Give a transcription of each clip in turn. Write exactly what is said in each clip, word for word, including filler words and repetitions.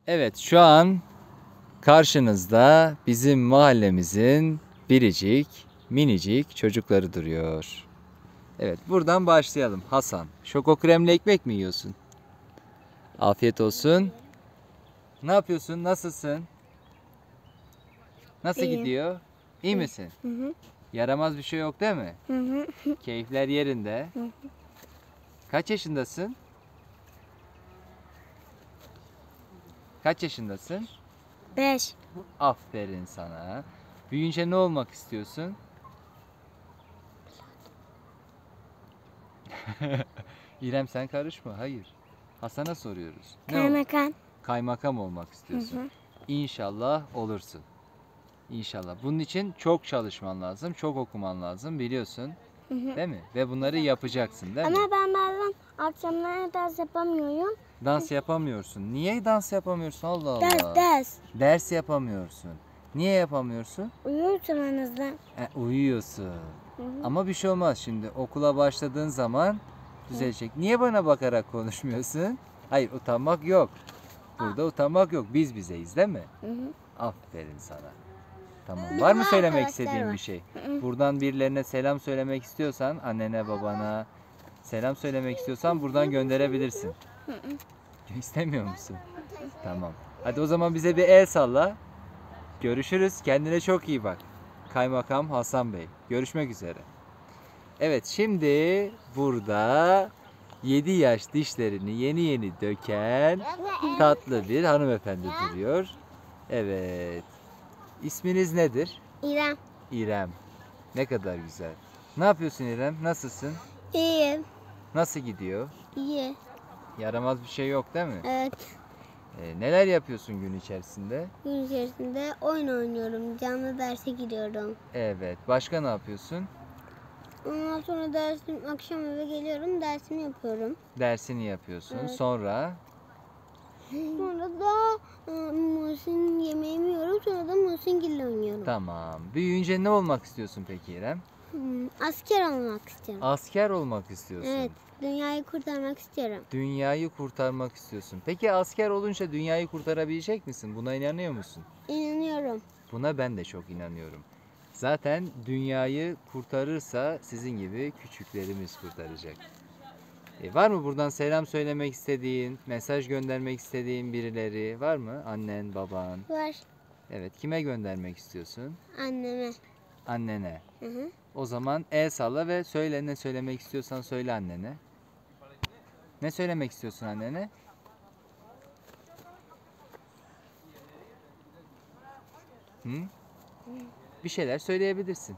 Evet, şu an karşınızda bizim mahallemizin biricik, minicik çocukları duruyor. Evet, buradan başlayalım. Hasan, şoko kremli ekmek mi yiyorsun? Afiyet olsun. Ne yapıyorsun? Nasılsın? Nasıl İyiyim. gidiyor? İyi misin? Hı hı. Yaramaz bir şey yok değil mi? Hı hı. Keyifler yerinde. Hı hı. Kaç yaşındasın? Kaç yaşındasın? Beş. Aferin sana. Büyüyünce ne olmak istiyorsun? İrem sen karışma. Hayır. Hasan'a soruyoruz. Ne ol? Kaymakam. Kaymakam olmak istiyorsun. Hı hı. İnşallah olursun. İnşallah. Bunun için çok çalışman lazım, çok okuman lazım biliyorsun. Hı hı. Değil mi? Ve bunları yapacaksın değil mi? Ama ben bazen akşamları ders yapamıyorum. Dans yapamıyorsun. Niye dans yapamıyorsun? Allah Allah. Ders ders. Ders yapamıyorsun. Niye yapamıyorsun? Uyuyorsun en azından. E, uyuyorsun. Hı hı. Ama bir şey olmaz şimdi. Okula başladığın zaman düzelecek. Niye bana bakarak konuşmuyorsun? Hayır, utanmak yok. Burada utanmak yok. Biz bizeyiz değil mi? Hı hı. Aferin sana. Tamam. Ama Var mı söylemek arkadaşlar istediğin var. bir şey? Hı hı. Buradan birilerine selam söylemek istiyorsan, annene, babana selam söylemek istiyorsan buradan gönderebilirsin. Hı hı. İstemiyor musun? Tamam. Hadi o zaman bize bir el salla. Görüşürüz. Kendine çok iyi bak. Kaymakam Hasan Bey. Görüşmek üzere. Evet, şimdi burada yedi yaş dişlerini yeni yeni döken tatlı bir hanımefendi duruyor. Evet. İsminiz nedir? İrem. İrem. Ne kadar güzel. Ne yapıyorsun İrem? Nasılsın? İyiyim. Nasıl gidiyor? İyi. Yaramaz bir şey yok değil mi? Evet. Ee, neler yapıyorsun gün içerisinde? Gün içerisinde oyun oynuyorum. Canlı derse gidiyorum. Evet. Başka ne yapıyorsun? Ondan sonra dersim akşam eve geliyorum. Dersimi yapıyorum. Dersini yapıyorsun. Evet. Sonra Sonra da e, Muhsin yemeğimi yiyorum. Sonra da Muhsingil'le oynuyorum. tamam. Büyüyünce ne olmak istiyorsun peki İrem? Hmm, asker olmak istiyorum. Asker olmak istiyorsun. Evet. Dünyayı kurtarmak istiyorum. Dünyayı kurtarmak istiyorsun. Peki asker olunca dünyayı kurtarabilecek misin? Buna inanıyor musun? İnanıyorum. Buna ben de çok inanıyorum. Zaten dünyayı kurtarırsa sizin gibi küçüklerimiz kurtaracak. E, var mı buradan selam söylemek istediğin, mesaj göndermek istediğin birileri var mı? Annen, baban. Var. Evet, kime göndermek istiyorsun? Anneme. Annene. Hı hı. O zaman el salla ve söyle, ne söylemek istiyorsan söyle annene. Ne söylemek istiyorsun annene? Hı? Bir şeyler söyleyebilirsin.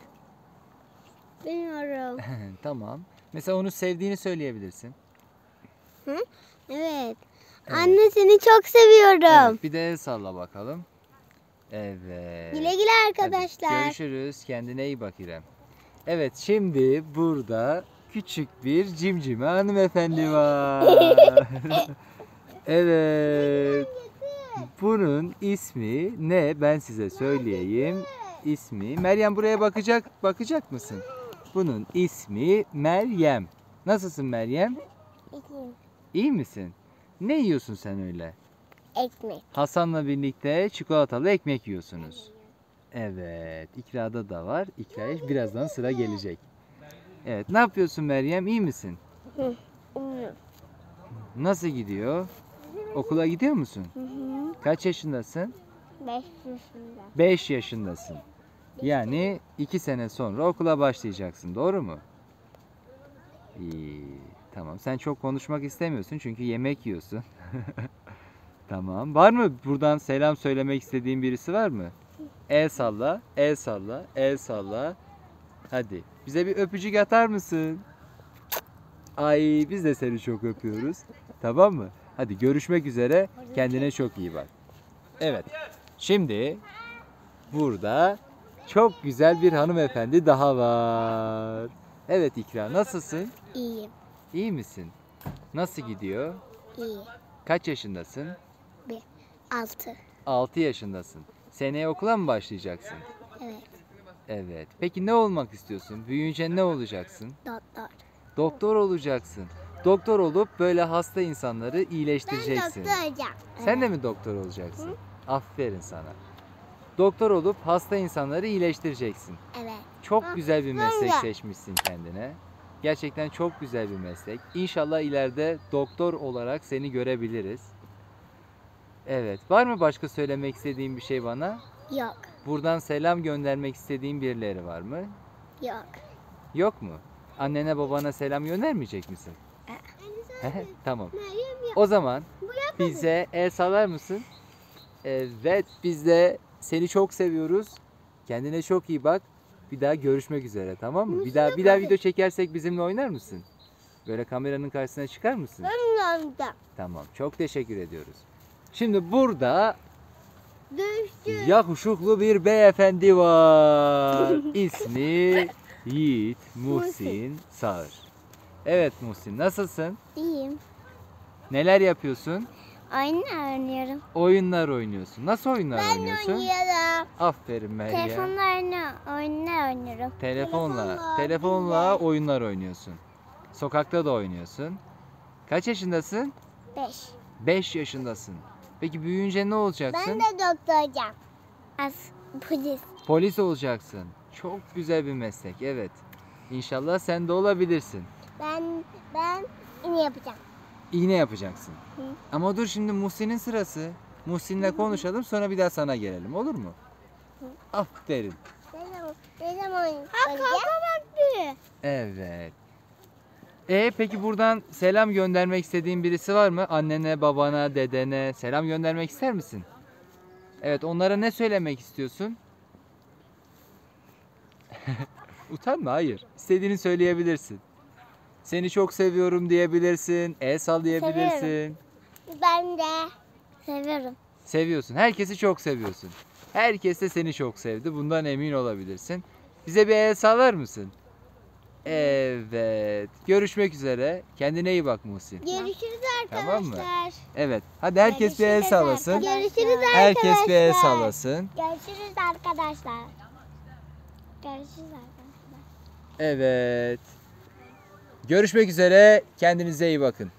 Bilmiyorum. Tamam. Mesela onu sevdiğini söyleyebilirsin. Hı? Evet. Evet. Anne seni çok seviyorum. Evet, bir de el salla bakalım. Evet. Güle güle Hadi, arkadaşlar. görüşürüz. Kendine iyi bak İrem. Evet, şimdi burada küçük bir cimcime hanımefendi var. Evet. Bunun ismi ne? Ben size söyleyeyim. İsmi Meryem, buraya bakacak bakacak mısın? Bunun ismi Meryem. Nasılsın Meryem? İyi misin? Ne yiyorsun sen öyle? Ekmek. Hasan'la birlikte çikolatalı ekmek yiyorsunuz. Evet, İkra'da da var. İkra'ya birazdan sıra gelecek. Evet, ne yapıyorsun Meryem? İyi misin? Hı. Nasıl gidiyor? Okula gidiyor musun? Hı hı. Kaç yaşındasın? Beş yaşında. beş yaşındasın. Yani iki sene sonra okula başlayacaksın. Doğru mu? İyi. Tamam. Sen çok konuşmak istemiyorsun çünkü yemek yiyorsun. Tamam. Var mı buradan selam söylemek istediğin birisi var mı? El salla, el salla, el salla. Hadi. Bize bir öpücük atar mısın? Ay, biz de seni çok öpüyoruz. Tamam mı? Hadi görüşmek üzere. Kendine çok iyi bak. Evet. Şimdi burada çok güzel bir hanımefendi daha var. Evet İkra, nasılsın? İyiyim. İyi misin? Nasıl gidiyor? İyi. Kaç yaşındasın? Bir. Altı. altı yaşındasın. Seneye okula mı başlayacaksın? Evet. Evet. Peki ne olmak istiyorsun? Büyüyünce ne olacaksın? Doktor. Doktor olacaksın. Doktor olup böyle hasta insanları Ben iyileştireceksin. doktor olacağım. Sen de mi doktor olacaksın? Aferin sana. Doktor olup hasta insanları iyileştireceksin. Evet. Çok Ah, güzel bir meslek sonra. seçmişsin kendine. Gerçekten çok güzel bir meslek. İnşallah ileride doktor olarak seni görebiliriz. Evet. Var mı başka söylemek istediğin bir şey bana? Yok. Buradan selam göndermek istediğin birileri var mı? Yok. Yok mu? Annene babana selam göndermeyecek misin? Anne Tamam. Meryem ya. O zaman bize el sallar mısın? Evet, biz de seni çok seviyoruz. Kendine çok iyi bak. Bir daha görüşmek üzere, tamam mı? Bir daha bir daha video çekersek bizimle oynar mısın? Böyle kameranın karşısına çıkar mısın? Ben olacağım. Tamam. Çok teşekkür ediyoruz. Şimdi burada Dövüşçü. yakışıklı bir beyefendi var. İsmi Yiğit Muhsin Sağır. Evet Muhsin, nasılsın? İyiyim. Neler yapıyorsun? Oyun oynuyorum. Oyunlar oynuyorsun. Nasıl oyunlar Ben oynuyorsun? oynuyorum. Aferin Meryem. Telefonlarla oyunlar oynuyorum. Telefonla, Telefonla, telefonla bizle. oyunlar oynuyorsun. Sokakta da oynuyorsun. Kaç yaşındasın? Beş. beş yaşındasın. Peki büyüyünce ne olacaksın? Ben de doktor olacağım. As polis. Polis olacaksın. Çok güzel bir meslek, evet. İnşallah sen de olabilirsin. Ben ben ne yapacağım? İğne yapacaksın. Hı. Ama dur şimdi Muhsin'in sırası. Muhsin'le konuşalım sonra bir daha sana gelelim, olur mu? Aferin. Ne zaman ne zaman oynayacağım? baktı. Evet. E peki buradan selam göndermek istediğin birisi var mı? Annene, babana, dedene selam göndermek ister misin? Evet, onlara ne söylemek istiyorsun? Utanma, hayır. İstediğini söyleyebilirsin. Seni çok seviyorum diyebilirsin. El sallayabilirsin. Ben de seviyorum. Seviyorsun. Herkesi çok seviyorsun. Herkes de seni çok sevdi. Bundan emin olabilirsin. Bize bir el sallar mısın? Evet. Görüşmek üzere. Kendine iyi bak Muhsin. Görüşürüz arkadaşlar. Tamam mı? Evet. Hadi herkes bir el Görüşürüz sallasın. arkadaşlar. Görüşürüz arkadaşlar. Herkes bir el sallasın. Görüşürüz arkadaşlar. Görüşürüz arkadaşlar. Evet. Görüşmek üzere. Kendinize iyi bakın.